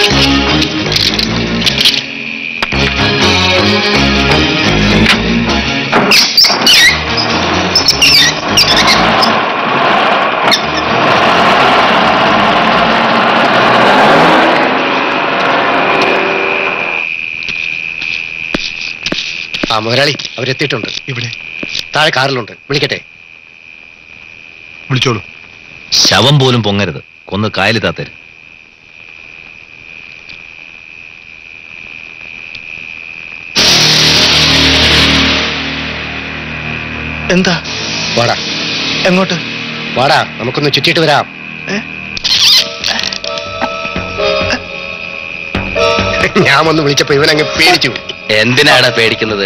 ആ മുതലാളി, അവരെത്തിയിട്ടുണ്ട്. ഇവിടെ താഴെ കാറിലുണ്ട്. വിളിക്കട്ടെ? വിളിച്ചോളൂ. ശവം പോലും പൊങ്ങരുത്, കൊന്ന് കായലിതാത്തരുത്. എന്താ? വാടാ. എങ്ങോട്ട്? വാടാ, നമുക്കൊന്ന് ചുറ്റിയിട്ട് വരാം. ഞാൻ വന്ന് വിളിച്ചപ്പോ ഇവനങ്ങ് പേടിച്ചു. എന്തിനാടാ പേടിക്കുന്നത്?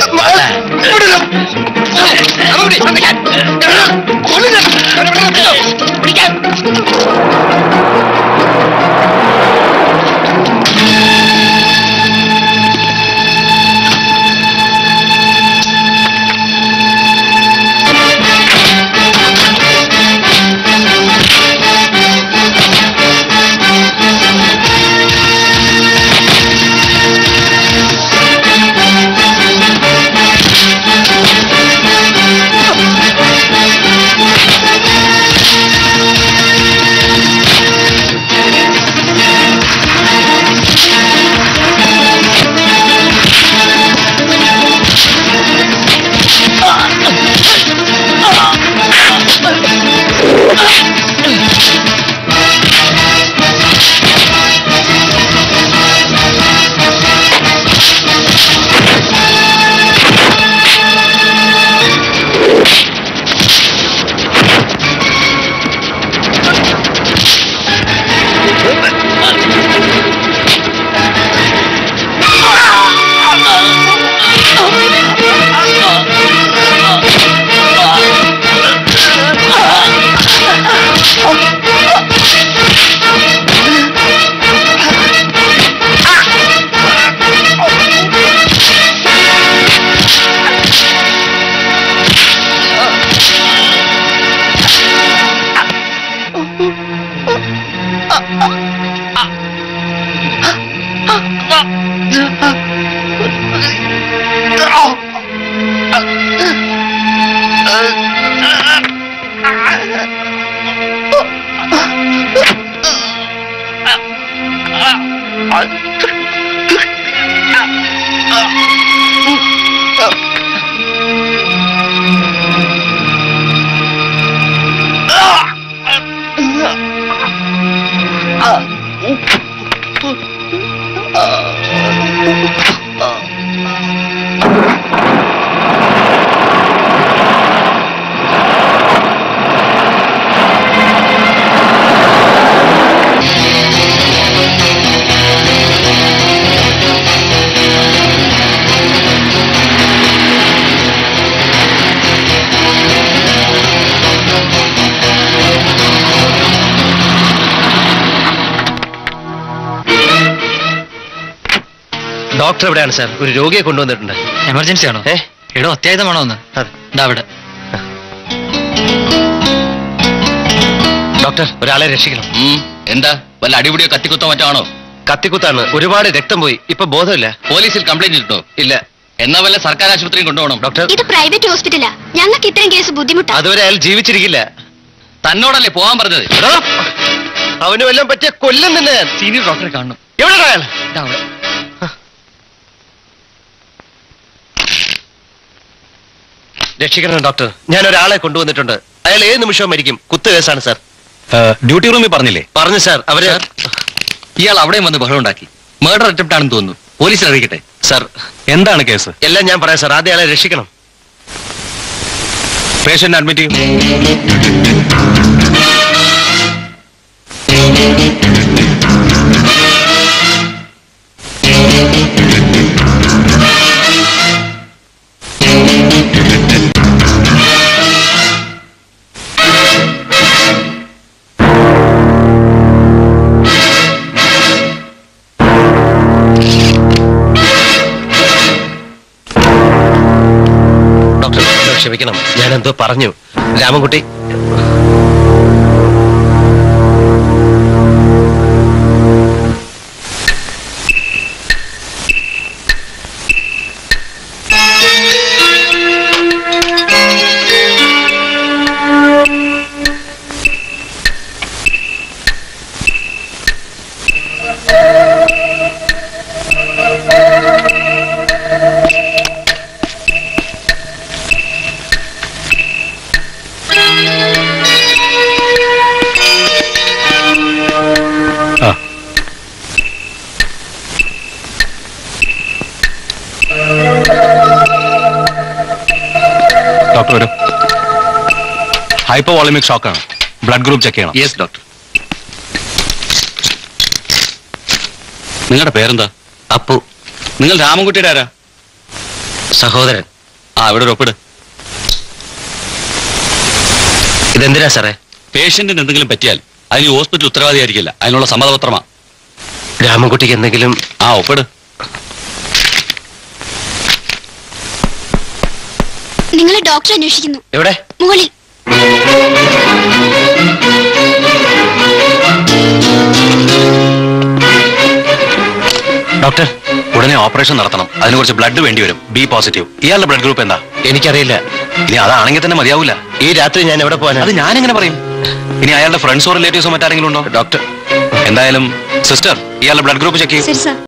ഡോക്ടർ എവിടെയാണ് സാർ? ഒരു രോഗിയെ കൊണ്ടുവന്നിട്ടുണ്ട്. എമർജൻസി ആണോ? എടോ അത്യാഹിതമാണോ ഒന്ന്? അവിടെ ഡോക്ടർ, ഒരാളെ രക്ഷിക്കണം. എന്താ വല്ല അടിപിടിയോ കത്തിക്കുത്തോ മറ്റോ ആണോ? കത്തിക്കുത്താണ്. ഒരുപാട് രക്തം പോയി. ഇപ്പൊ ബോധമില്ല. പോലീസിൽ കംപ്ലൈന്റ് ഇട്ടോ? ഇല്ല. എന്നാ വല്ല സർക്കാർ ആശുപത്രിയും കൊണ്ടുപോകണം. ഡോക്ടർ, ഇത് പ്രൈവറ്റ് ഹോസ്പിറ്റലാ. ഞങ്ങൾക്ക് ഇത്രയും കേസ് ബുദ്ധിമുട്ടാണ്. അതുവരെ അയാൾ ജീവിച്ചിരിക്കില്ല. തന്നോടല്ലേ പോവാൻ പറഞ്ഞത്? അവന് വല്ലതും പറ്റിയ കൊല്ലം തന്നെ. സീനിയർ ഡോക്ടറെ കാണണം. എവിടെ അയാൾ? രക്ഷിക്കണം ഡോക്ടർ. ഞാൻ ഒരാളെ കൊണ്ടുവന്നിട്ടുണ്ട്. അയാൾ ഏത് നിമിഷവും മരിക്കും. കുത്തു കേസാണ് സാർ. ഡ്യൂട്ടി റൂമിൽ പറഞ്ഞില്ലേ? പറഞ്ഞു സാർ. അവര് ഇയാൾ അവിടെയും വന്ന് ബഹളം ഉണ്ടാക്കി. മർഡർ അറ്റംപ്റ്റ് ആണെന്ന് തോന്നുന്നു. പോലീസിൽ അറിയിക്കട്ടെ? സാർ, എന്താണ് കേസ്? എല്ലാം ഞാൻ പറയാം സാർ. ആദ്യം അയാളെ രക്ഷിക്കണം. പേഷ്യന്റ് അഡ്മിറ്റ് ചെയ്യും. ക്ഷമിക്കണം, ഞാനെന്തോ പറഞ്ഞു. രാമൻകുട്ടി, ഡോക്ടർ വരും. ഹൈപ്പോവോളമിക് ഷോക്കാണ്. ബ്ലഡ് ഗ്രൂപ്പ് ചെക്ക് ചെയ്യണം. Yes doctor. നിങ്ങളുടെ പേരെന്താ? അപ്പു. നിങ്ങൾ രാമൻകുട്ടിയുടെ ആരാ? സഹോദരൻ. ഇവിടെ ഒരു ഒപ്പിട്. ഇതെന്തിനാ സാറേ? പേഷ്യന്റിന് എന്തെങ്കിലും പറ്റിയാൽ അതിന് ഹോസ്പിറ്റൽ ഉത്തരവാദിയായിരിക്കില്ല. അതിനുള്ള സമ്മതപത്രമാ. രാമൻകുട്ടിക്ക് എന്തെങ്കിലും? ഒപ്പിട്. നിങ്ങളെ ഡോക്ടർ അന്വേഷിക്കുന്നു. എവിടെ? മുകളിൽ. ഡോക്ടർ, ഉടനെ ഓപ്പറേഷൻ നടത്തണം. അതിന് കുറച്ച് ബ്ലഡ് വേണ്ടി വരും. B positive. ഇയാളുടെ ബ്ലഡ് ഗ്രൂപ്പ് എന്താ? എനിക്കറിയില്ല. ഇനി അതാണെങ്കിൽ തന്നെ മതിയാവൂല. ഈ രാത്രി ഞാൻ എവിടെ പോകാനാ? അത് ഞാൻ എങ്ങനെ പറയും? ഇനി അയാളുടെ ഫ്രണ്ട്സോ റിലേറ്റീവ്സോ മറ്റാരെങ്കിലും ഉണ്ടോ? ഡോക്ടർ, എന്തായാലും സിസ്റ്റർ, ഇയാളുടെ ബ്ലഡ് ഗ്രൂപ്പ് ചെക്ക് ചെയ്യും. ശരി സാർ.